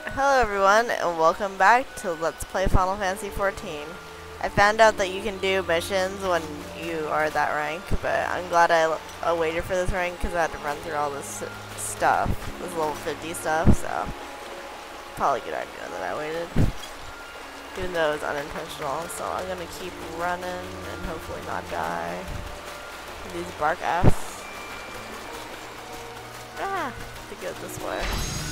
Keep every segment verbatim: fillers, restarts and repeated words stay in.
Hello everyone, and welcome back to Let's Play Final Fantasy fourteen. I found out that you can do missions when you are that rank, but I'm glad I, I waited for this rank because I had to run through all this stuff, this level fifty stuff, so probably a good idea that I waited, even though it was unintentional. So I'm gonna keep running and hopefully not die. These bark Fs. Ah, to go this way.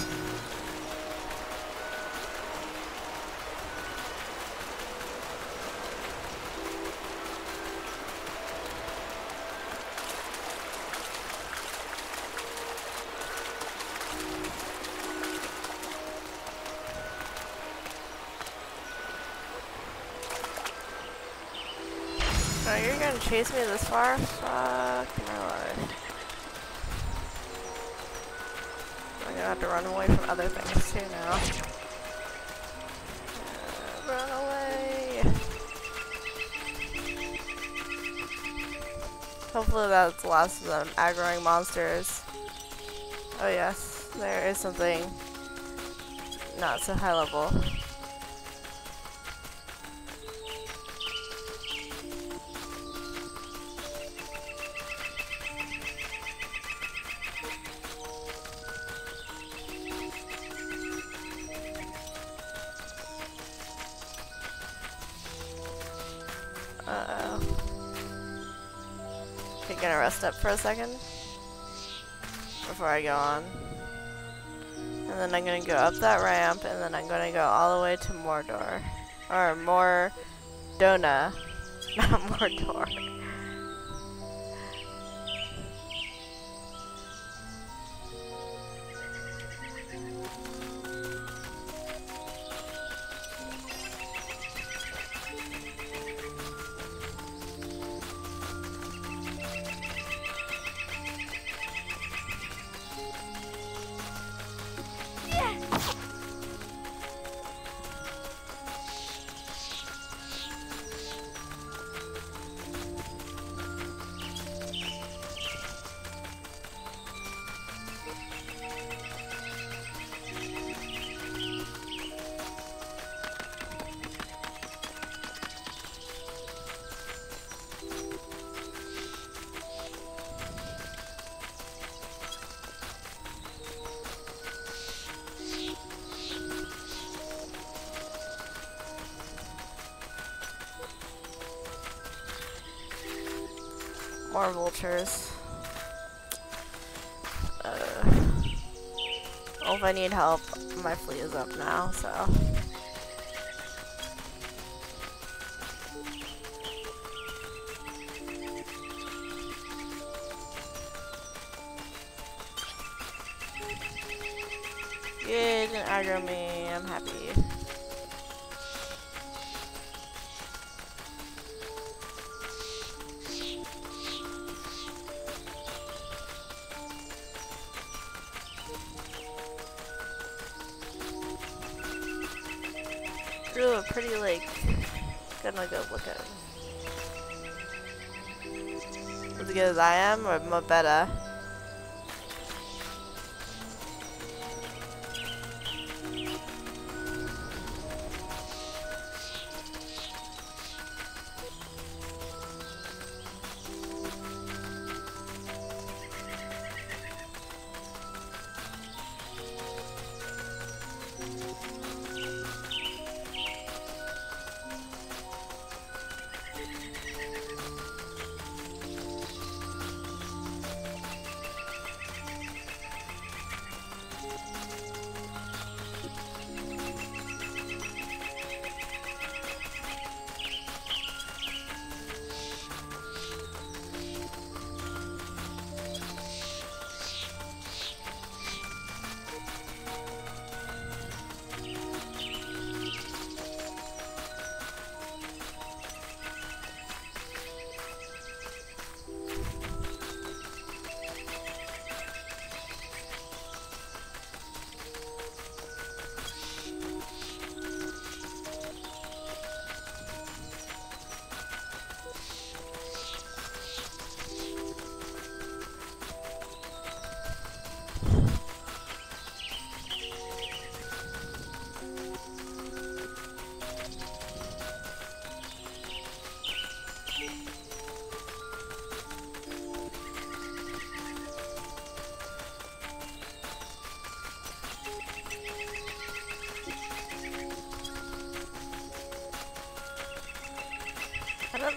Oh, you're gonna chase me this far? Fuck my life. I'm gonna have to run away from other things too now. Uh, run away! Hopefully that's the last of them aggroing monsters. Oh yes, there is something not so high level. Uh-oh. Okay, gonna rest up for a second before I go on. And then I'm gonna go up that ramp, and then I'm gonna go all the way to Mordor. Or Mordona. Not Mordor. More vultures. Uh, well, if I need help, my fleet is up now, so. You didn't aggro me, I'm happy. Ooh, a pretty lake. Gonna go look at it. As good as I am, or more better?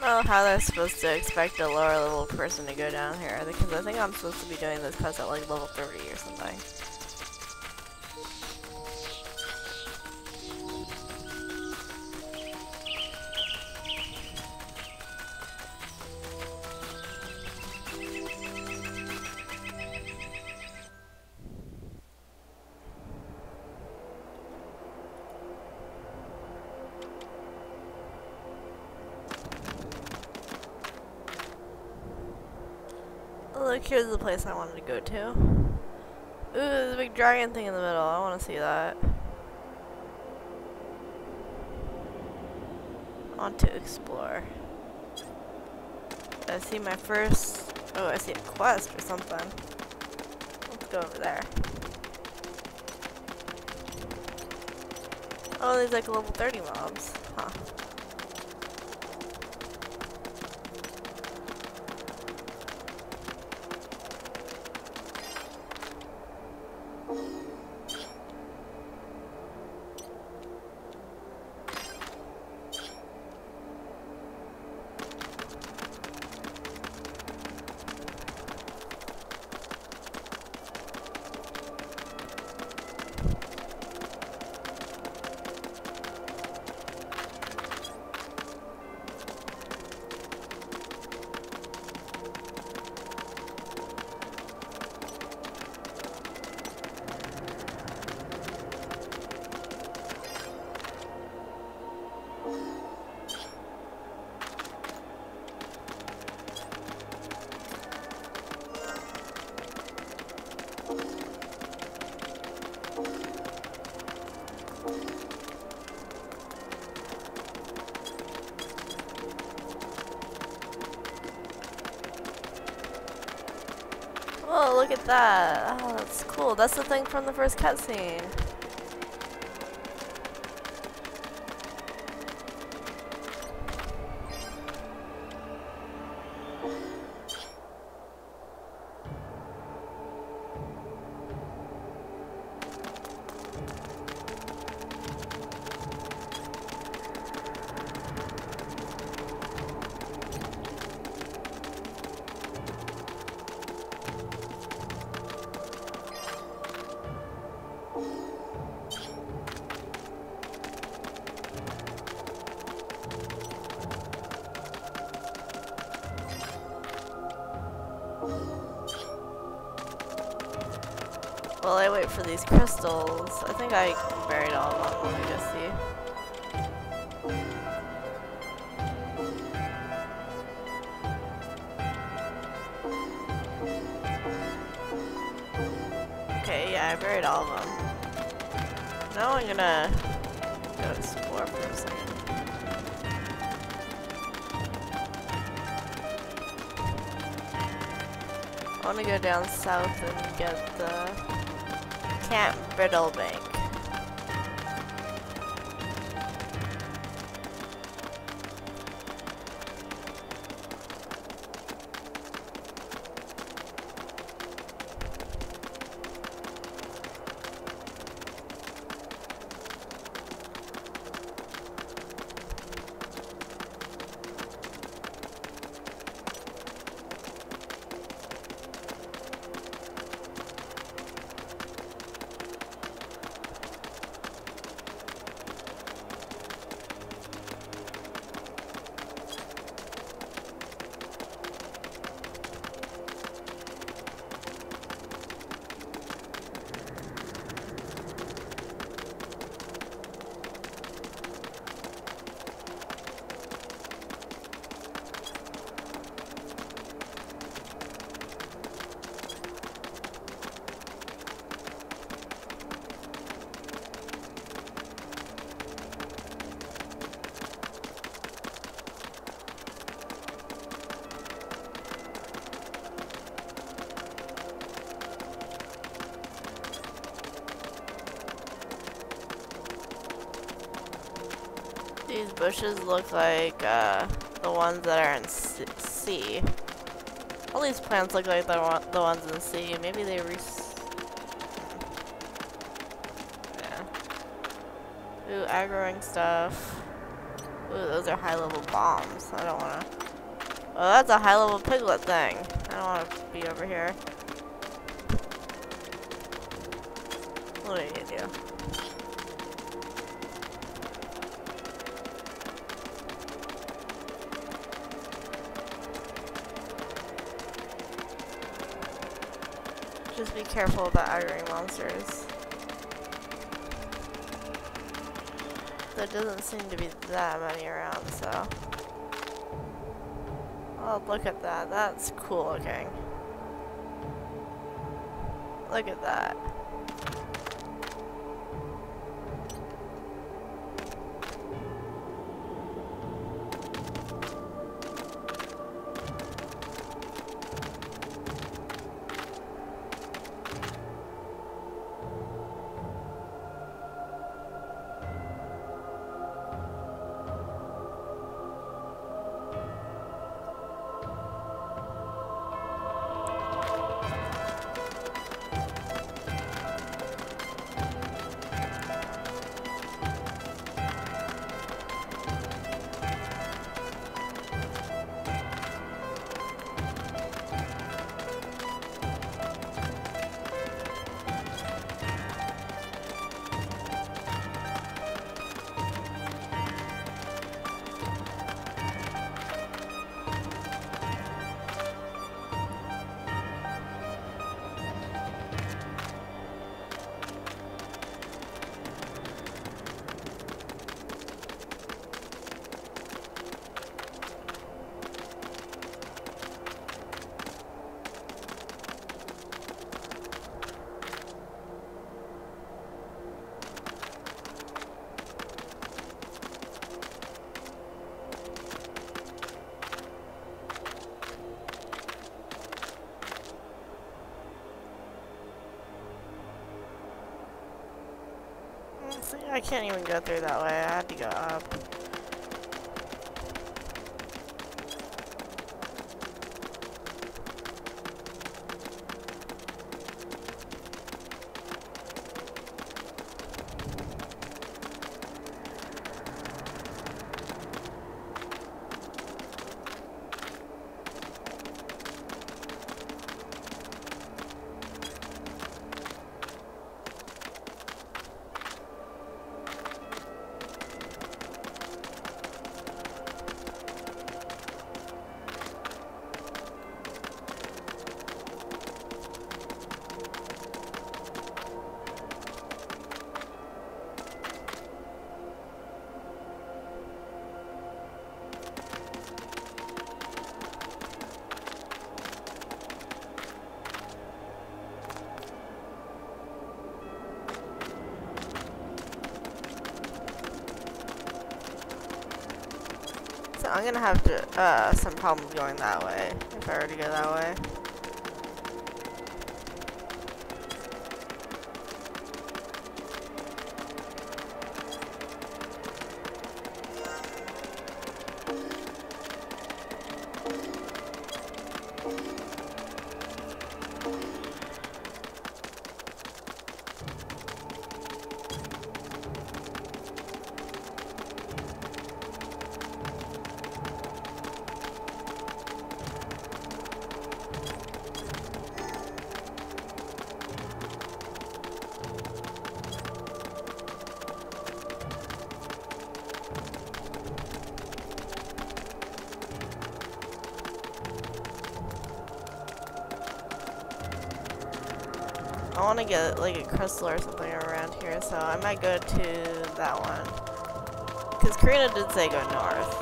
know how they're supposed to expect a lower level person to go down here, because I think I'm supposed to be doing this quest at like level thirty or something. Look, here's the place I wanted to go to. Ooh, there's a big dragon thing in the middle. I want to see that. I want to explore. I see my first... Oh, I see a quest or something. Let's go over there. Oh, there's like level thirty mobs. Huh. Oh, look at that. Oh, that's cool. That's the thing from the first cutscene. While I wait for these crystals, I think I buried all of them. Let me just see. Okay, yeah, I buried all of them. Now I'm gonna go explore for a second. I want to go down south and get the Camp Brittlebank. These bushes look like uh, the ones that are in C. All these plants look like the, the ones in C. Maybe they re- Yeah. Ooh, aggroing stuff. Ooh, those are high-level bombs. I don't want to... Oh, that's a high-level piglet thing. I don't want to be over here. What do I need to do? Just be careful about aggroing monsters. There doesn't seem to be that many around, so... Oh, look at that. That's cool looking. Look at that. See, I can't even go through that way. I had to go up. So I'm gonna have to, uh, some problems going that way, if I were to go that way. I want to get like a crystal or something around here, so I might go to that one. Because Karina did say go north.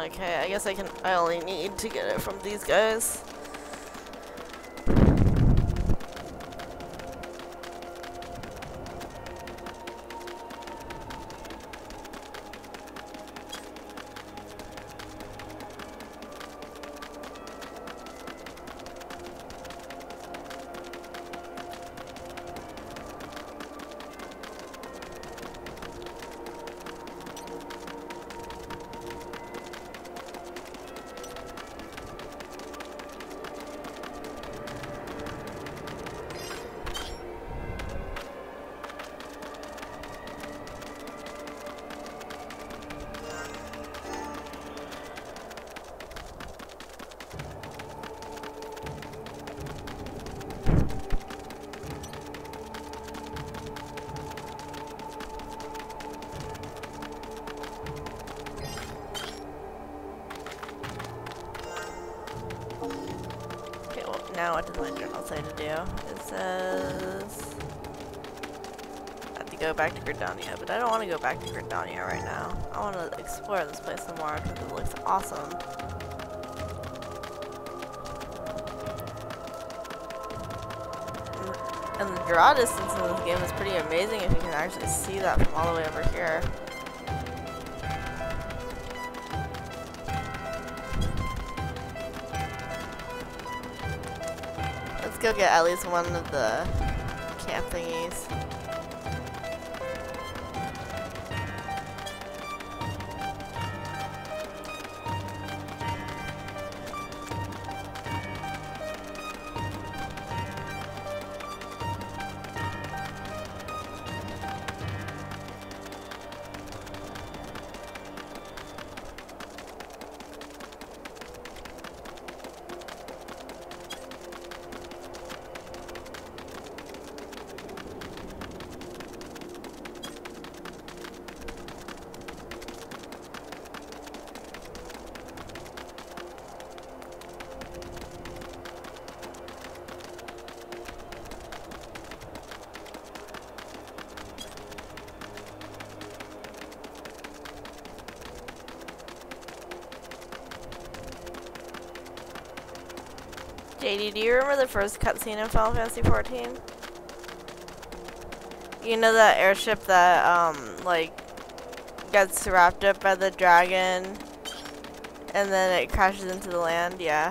Okay, I guess I can. I only need to get it from these guys. Now what does my journal say to do? It says I have to go back to Gridania, but I don't want to go back to Gridania right now. I want to explore this place some more because it looks awesome. And the draw distance in this game is pretty amazing if you can actually see that from all the way over here. Let's go get at least one of the camp thingies. J D, do you remember the first cutscene in Final Fantasy fourteen? You know that airship that, um, like, gets wrapped up by the dragon, and then it crashes into the land? Yeah.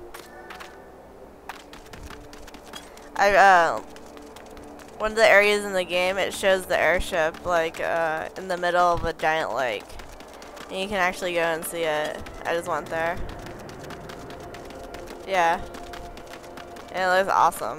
I, uh, one of the areas in the game, it shows the airship, like, uh, in the middle of a giant lake. And you can actually go and see it. I just went there. Yeah. And it looks awesome.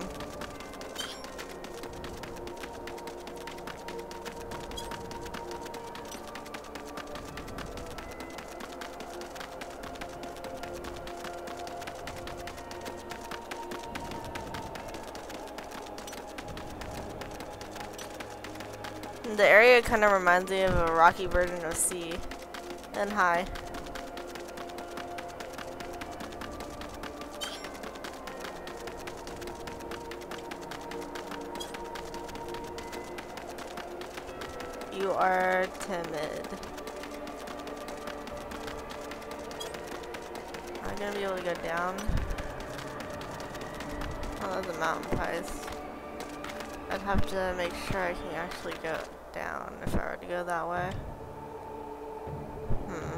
The area kind of reminds me of a rocky version of sea and high. You are timid. Am I gonna be able to go down? Oh, there's a mountain piece. I'd have to make sure I can actually go down if I were to go that way. Hmm.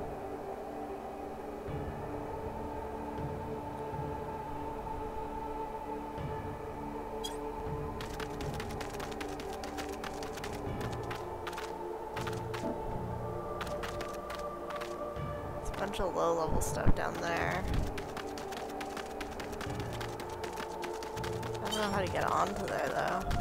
There's a bunch of low-level stuff down there. I don't know how to get onto there though.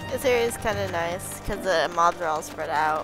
This area is kind of nice because the mobs are all spread out.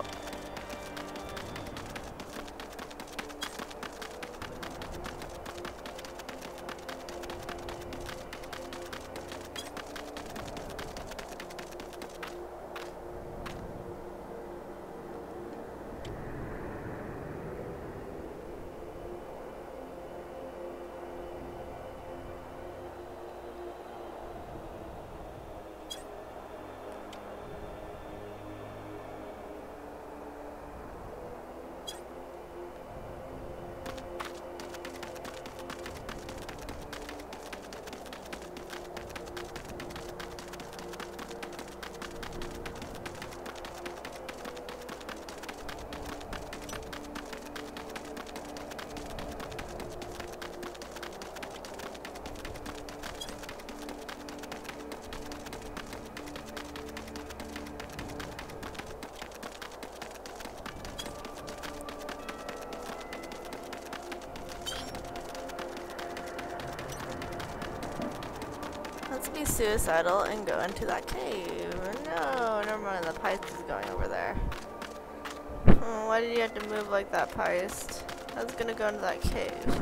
Let's be suicidal and go into that cave. No, never mind, the Peist is going over there. Oh, why did you have to move like that, Peist? I was gonna go into that cave.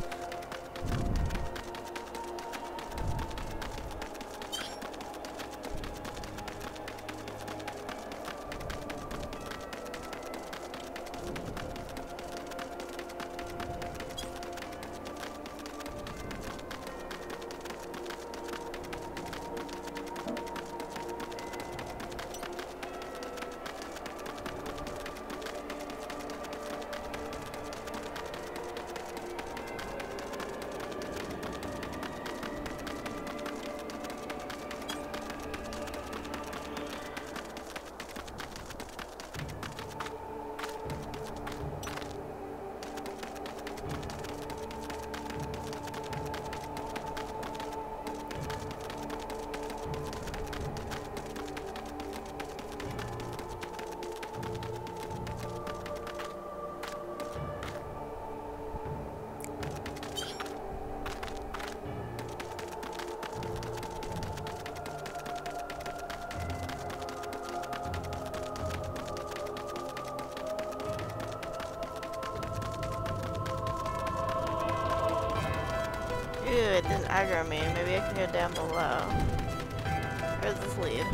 Ew, it didn't aggro me. Maybe I can go down below. Where does this lead?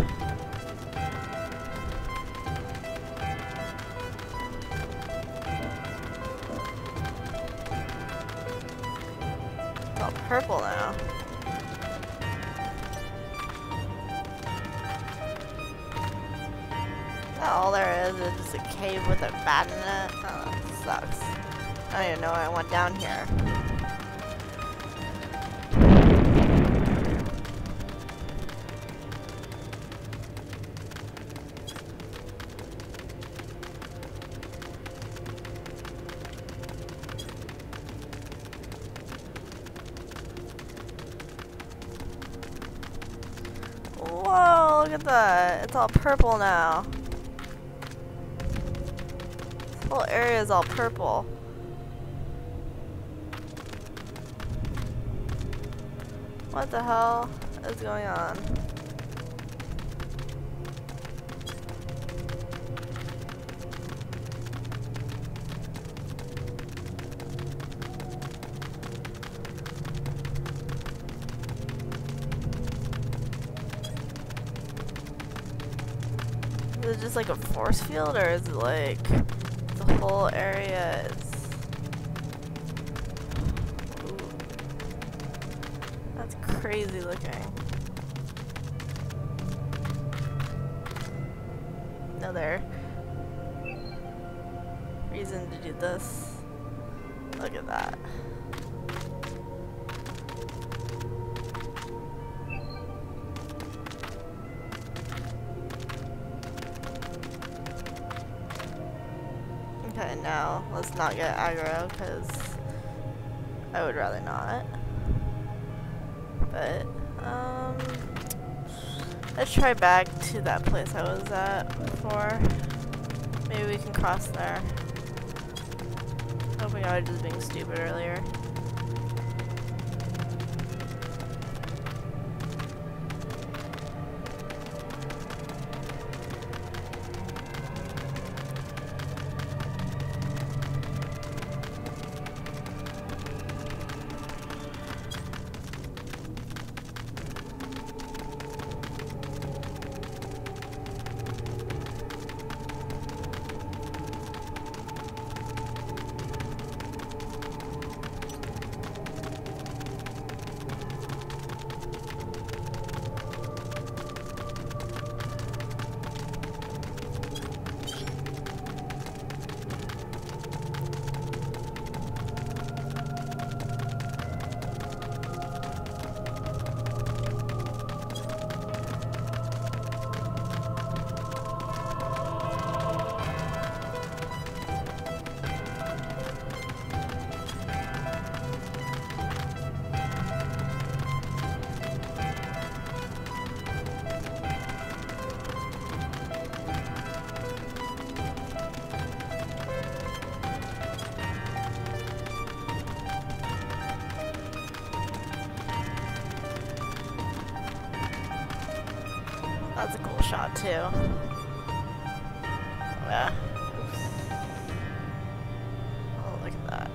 It's all purple now. Is that all there is? Is just a cave with a bat in it? Oh, that sucks. I don't even know why I went down here. Whoa, look at that. It's all purple now. This whole area is all purple. What the hell is going on? Is it just like a force field, or is it like the whole area is... Ooh. That's crazy looking. Another reason to do this. Look at that. Okay, now let's not get aggro, because I would rather not. But, um, let's try back to that place I was at before. Maybe we can cross there. Hoping I was just being stupid earlier. That's a cool shot too. Yeah. Oops. Oh, look at that.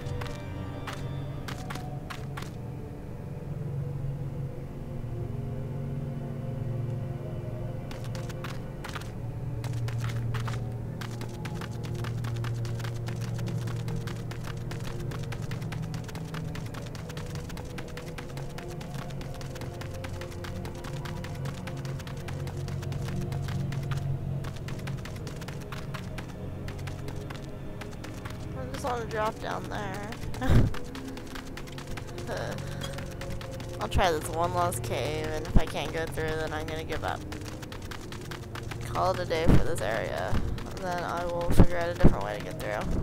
I just want to drop down there. uh, I'll try this one last cave, and if I can't go through, then I'm gonna give up. Call it a day for this area, and then I will figure out a different way to get through.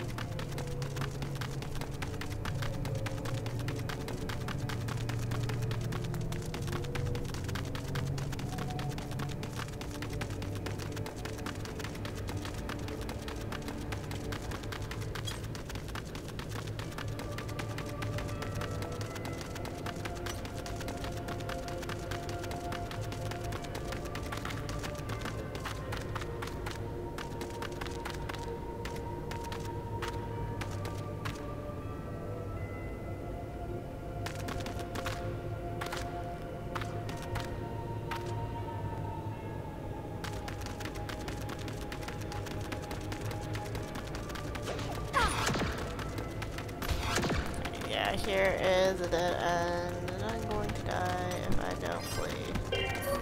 Here is a dead end, and I'm going to die if I don't flee.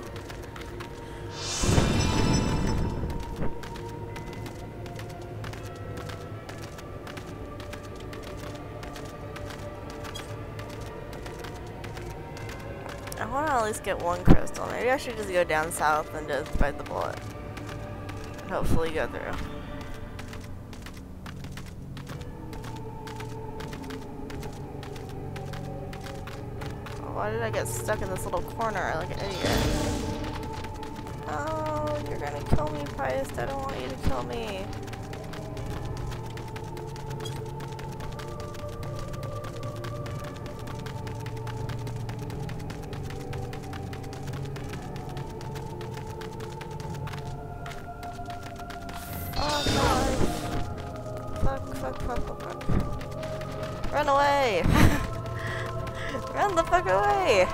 I want to at least get one crystal. Maybe I should just go down south and just bite the bullet. And hopefully go through. Why did I get stuck in this little corner like an idiot? Oh, you're gonna kill me, Priest. I don't want you to kill me. Oh, God. Fuck, fuck, fuck, fuck, fuck. Run away! Run the fuck away!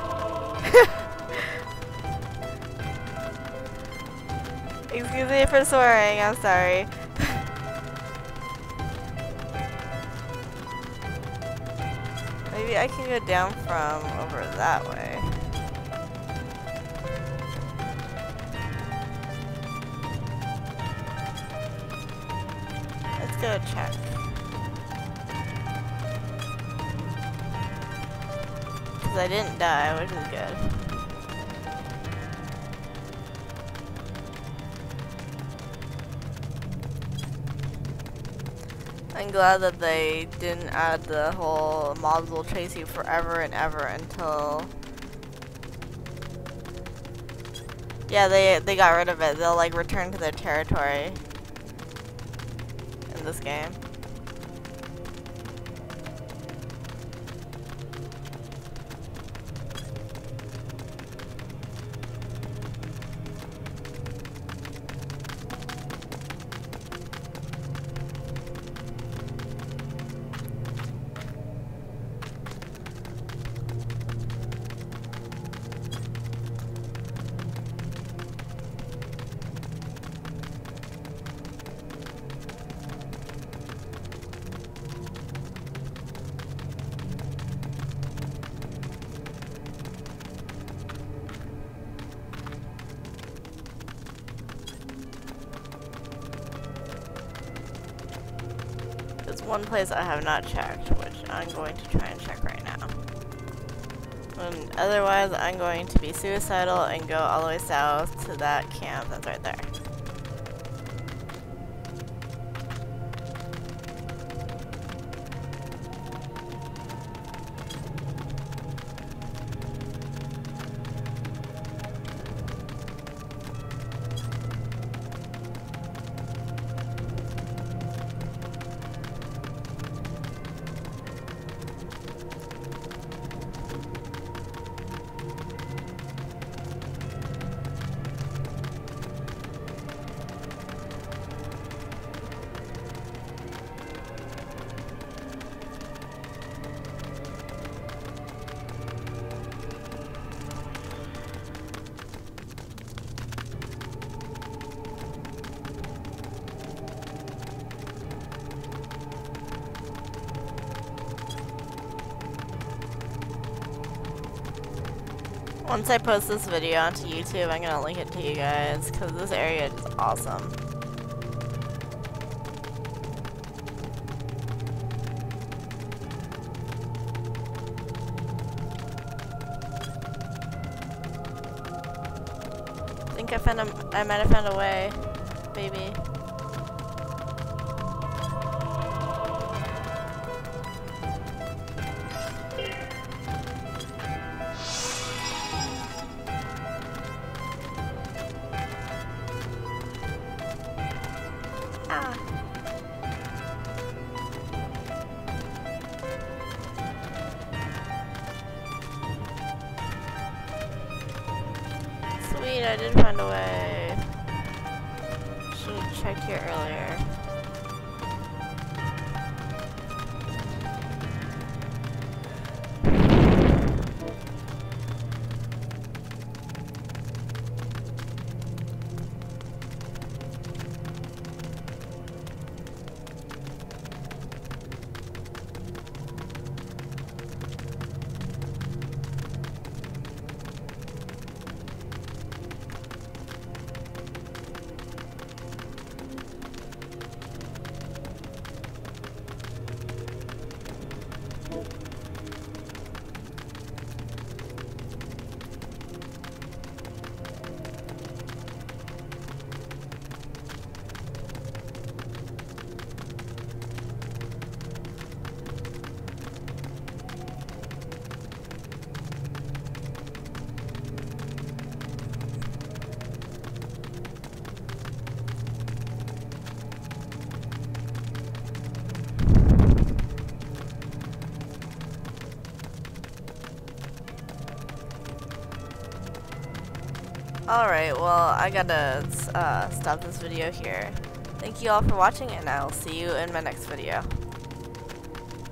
Excuse me for swearing, I'm sorry. Maybe I can go down from over that way. Let's go check. I didn't die, which is good. I'm glad that they didn't add the whole mobs will chase you forever and ever until... Yeah, they, they got rid of it. They'll like return to their territory in this game. One place I have not checked, which I'm going to try and check right now. And otherwise, I'm going to be suicidal and go all the way south to that camp that's right there. Once I post this video onto YouTube, I'm gonna link it to you guys because this area is awesome. I think I found a, I might have found a way, maybe. Ah. Sweet, I did find a way. Should have checked here earlier. Alright, well, I gotta uh, stop this video here. Thank you all for watching, and I'll see you in my next video.